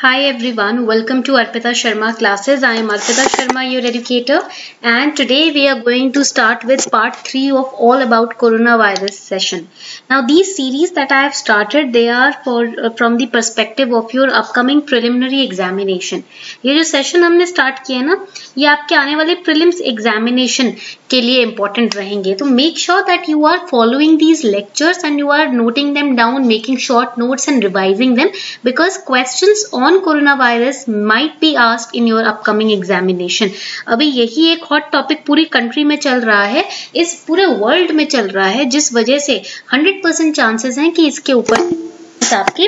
Hi everyone, welcome to Arpita Sharma classes. I am Arpita Sharma, your educator, and today we are going to start with part 3 of all about coronavirus session. Now these series that I have started, they are from the perspective of your upcoming preliminary examination. ये जो session हमने start किया है ना, ये आपके आने वाले prelims examination के लिए important रहेंगे. तो make sure that you are following these lectures and you are noting them down, making short notes and revising them because questions on coronavirus might be asked in your upcoming examination. अभी यही एक hot topic पूरी country में चल रहा है, इस पूरे world में चल रहा है, जिस वजह से 100% chances हैं कि इसके ऊपर आपके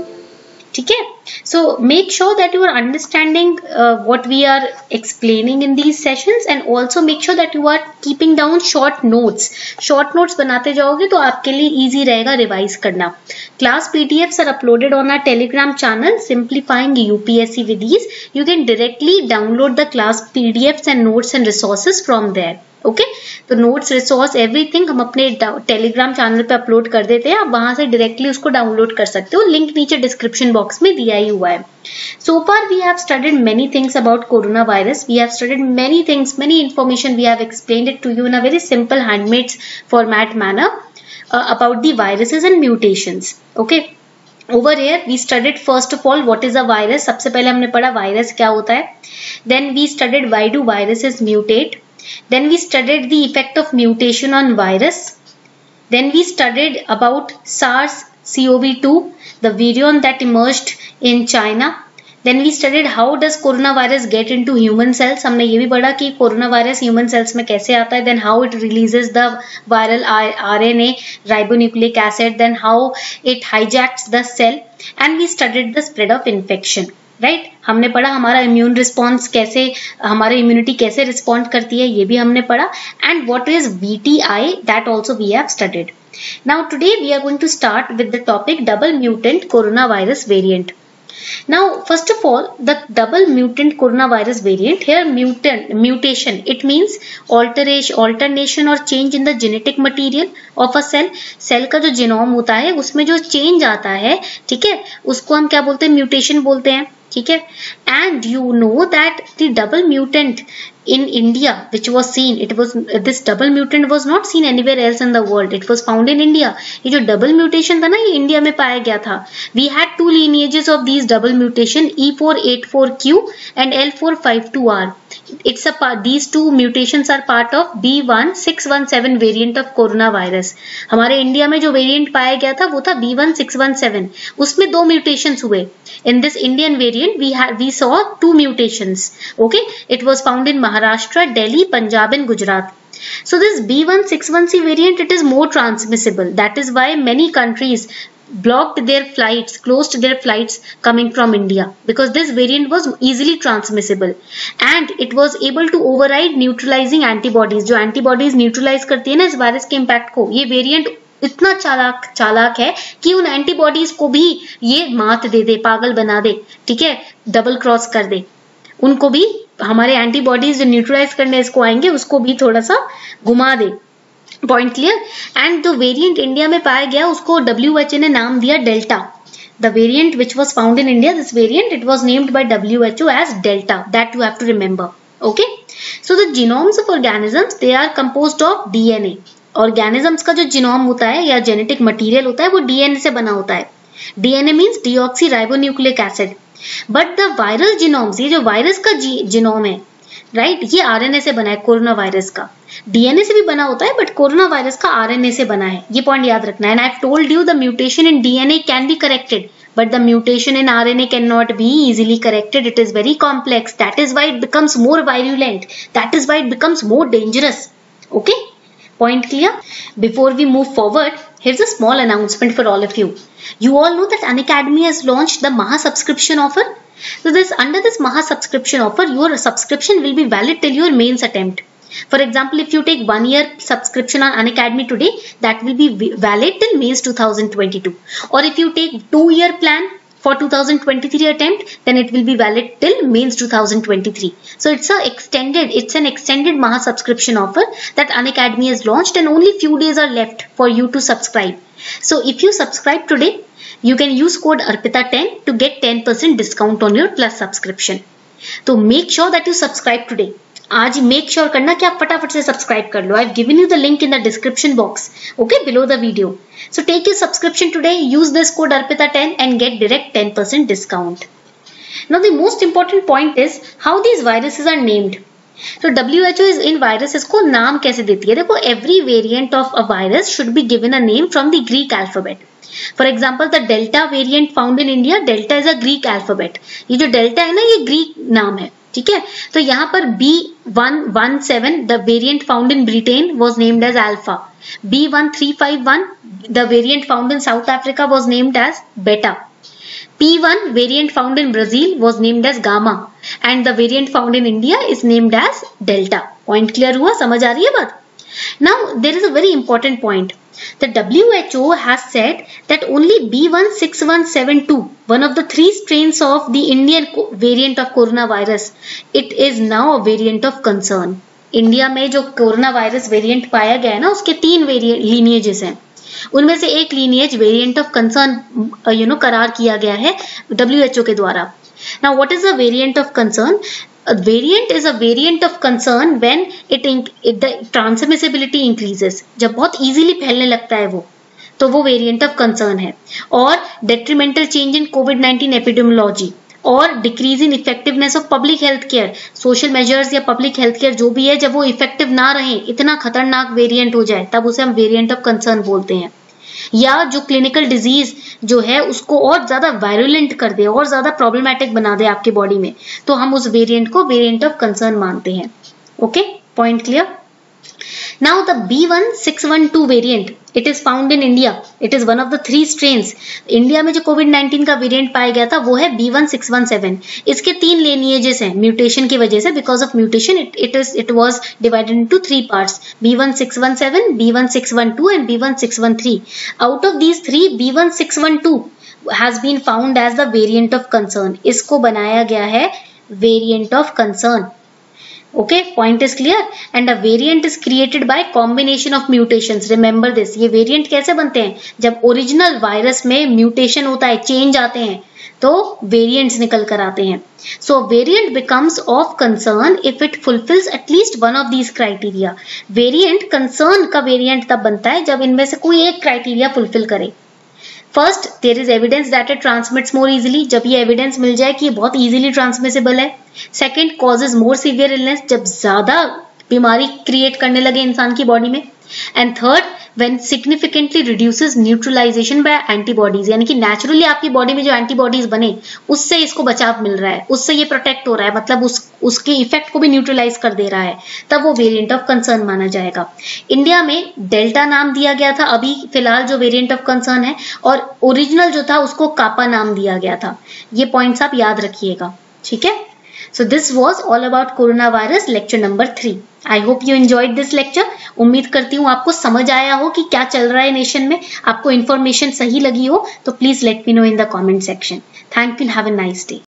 ठीक है. So make sure that you are understanding what we are explaining in these sessions and also make sure that you are keeping down short notes. Short notes बनाते जाओगे तो आपके लिए easy रहेगा revise करना. Class PDFs are uploaded on our Telegram channel Simplifying UPSC with Ease. You can directly download the class PDFs and notes and resources from there. Okay तो notes resource everything हम अपने Telegram channel पे upload कर देते हैं. आप वहां से डायरेक्टली उसको डाउनलोड कर सकते हो. लिंक नीचे डिस्क्रिप्शन बॉक्स में दिया ही हुआ है. So far we have studied many things about corona virus. We have studied many things, many information. We have explained it to you in a very simple handmade format manner about the viruses and mutations. Okay, over here we studied first of all what is a virus. सबसे पहले हमने पढ़ा virus क्या होता है. Then we studied why do viruses mutate. Then we studied the effect of mutation on virus. Then we studied about SARS-CoV-2, the virion that emerged in China. Then we studied how does coronavirus get into human cells. हमने ये भी पढ़ा कि coronavirus human cells में कैसे आता है. Then how it releases the viral RNA, ribonucleic acid. Then how it hijacks the cell. And we studied the spread of infection. Right हमने पढ़ा हमारा इम्यून रिस्पॉन्स कैसे, हमारी इम्यूनिटी कैसे रिस्पॉन्ड करती है, ये भी हमने पढ़ा. And what is VTI, that also we have studied. Now today we are going to start with the topic double mutant corona virus variant. Now, first of all, the double mutant coronavirus variant, here mutation, it means alternation or change in the genetic material of a cell. Cell का जो genome होता है उसमें जो change आता है, ठीक है, उसको हम क्या बोलते हैं, mutation बोलते हैं. ठीक है. And you know that the double mutant in India which was seen, this double mutant was not seen anywhere else in the world. It was found in India. ये जो double mutation था ना, ये India में पाया गया था. We had two lineages of these double mutation, E484Q and L452R. These two mutations are part of B1617 variant of coronavirus. हमारे इंडिया में जो वेरिएंट पाया गया था वो था B1617. उसमें दो म्यूटेशंस हुए. In this Indian variant we saw two mutations. Okay, it was found in Maharashtra, Delhi, Punjab and Gujarat. So this B1617 variant, it is more transmissible. That is why many countries blocked their flights, closed their flights coming from India because this variant was easily transmissible and it was able to override neutralizing antibodies. जो antibodies neutralize करती है ना इस virus के impact को, ये variant इतना चालाक है कि उन एंटीबॉडीज को भी ये मात दे दे, पागल बना दे. ठीक है, डबल क्रॉस कर दे. उनको भी हमारे एंटीबॉडीज जो न्यूट्रलाइज करने इसको आएंगे उसको भी थोड़ा सा घुमा दे. Point clear. एंड जो वेरिएंट इंडिया में पाया गया उसको WHO ने नाम दिया delta. The variant which was found in India, this variant, it was named by WHO as Delta. That you have to remember. Okay. So the genomes of organisms, they are composed of DNA. Organisms का जो genome होता है या genetic material होता है वो DNA से बना होता है. DNA means deoxyribonucleic acid. But the viral genomes, ये जो वायरस का जीनोम है, राइट, ये आरएनए से बना है. कोरोना वायरस का डीएनए से भी बना होता है बट कोरोना वायरस का आरएनए से बना है. ये पॉइंट याद रखना है. And I have told you the mutation in DNA can be corrected but the mutation in RNA cannot be easily corrected. It is very complex. That is why it becomes more virulent. That is why it becomes more dangerous. Okay? Point clear? Before we move forward, here's a small announcement for all of you. You all know that Unacademy has launched the Maha subscription offer. So under this Maha subscription offer, your subscription will be valid till your mains attempt. For example, if you take 1 year subscription on Unacademy today, that will be valid till Mains 2022. Or if you take 2-year plan for 2023 attempt, then it will be valid till Mains 2023. So it's an extended Maha subscription offer that Unacademy has launched and only few days are left for you to subscribe. So if you subscribe today, You can use code ARPITA10 to get 10% discount on your Plus subscription. तो make sure that you subscribe today. आज make sure करना कि आप फटाफट से subscribe कर लो. I've given you the link in the description box, okay, below the video. So take your subscription today. Use this code ARPITA10 and get direct 10% discount. Now the most important point is how these viruses are named. So WHO is in viruses को नाम कैसे देती है? देखो, every variant of a virus should be given a name from the Greek alphabet. For example, the Delta variant found in India, Delta is a Greek alphabet. ये जो Delta है ना, ये Greek नाम है, ठीक है? तो यहाँ पर B1117, the variant found in Britain, was named as Alpha. B1351, the variant found in South Africa, was named as Beta. P1 variant found in Brazil was named as Gamma, and the variant found in India is named as Delta. Point clear हुआ? समझ आ रही है बात? Now there is a very important point. The WHO has said that only B16172, one of the 3 strains of the Indian variant of coronavirus, it is now a variant of concern. India में जो corona virus variant पाया गया है ना, उसके 3 लीनिएजेस हैं. उनमें से एक लीनिएज वेरिएंट ऑफ कंसर्न करार किया गया है WHO के द्वारा. Now what is a variant of concern? A variant is a variant of concern when the transmissibility increases. जब बहुत easily फैलने लगता है वो, तो वो variant of concern है. और detrimental change in COVID-19 epidemiology और decrease in effectiveness of public health care, social measures या public health care जो भी है, जब वो effective ना रहे, इतना खतरनाक variant हो जाए, तब उसे हम variant of concern बोलते हैं. या जो क्लिनिकल डिजीज जो है उसको और ज्यादा वायरुलेंट कर दे और ज्यादा प्रॉब्लमैटिक बना दे आपकी बॉडी में, तो हम उस वेरिएंट को वेरिएंट ऑफ कंसर्न मानते हैं. Okay, point clear? Now the B1612 variant, it is found in India. It is one of the 3 strains. India में जो कोविड-19 का वेरिएंट पाया गया था वो है B1617. इसके 3 लिनिएजेस हैं म्यूटेशन की वजह से. Because of mutation it was divided into 3 parts, B1617, B1612 and B1613. Out of these 3, B1612 has been found as the variant of concern. इसको बनाया गया है variant of concern. Okay, point is clear. And a variant is created by combination of mutations. Remember this. ये variant कैसे बनते हैं? जब original virus में mutation होता है, change आते हैं, तो variants निकल कर आते हैं. So variant becomes of concern if it fulfills at least one of these criteria. Variant concern का variant तब बनता है जब इनमें से कोई एक criteria fulfill करे. First, there is evidence that it transmits more easily. जब ये एविडेंस मिल जाए कि ये बहुत इजीली ट्रांसमिसिबल है. Second, causes more severe illness, जब ज्यादा बीमारी क्रिएट करने लगे इंसान की बॉडी में. And third, when significantly reduces neutralization by antibodies, यानी कि नेचुरली आपकी बॉडी में जो एंटीबॉडीज बने उससे इसको बचाव मिल रहा है, उससे ये प्रोटेक्ट हो रहा है, मतलब उसके इफेक्ट को भी न्यूट्रलाइज कर दे रहा है, तब वो वेरिएंट ऑफ कंसर्न माना जाएगा. इंडिया में डेल्टा नाम दिया गया था अभी फिलहाल जो वेरिएंट ऑफ कंसर्न है, और ओरिजिनल जो था उसको कापा नाम दिया गया था. ये पॉइंट्स आप याद रखिएगा, ठीक है? So this was all about coronavirus lecture number 3. I hope you enjoyed this lecture. उम्मीद करती हूँ आपको समझ आया हो कि क्या चल रहा है नेशन में, आपको इन्फॉर्मेशन सही लगी हो, तो please let me know in the comment section. Thank you, have a nice day.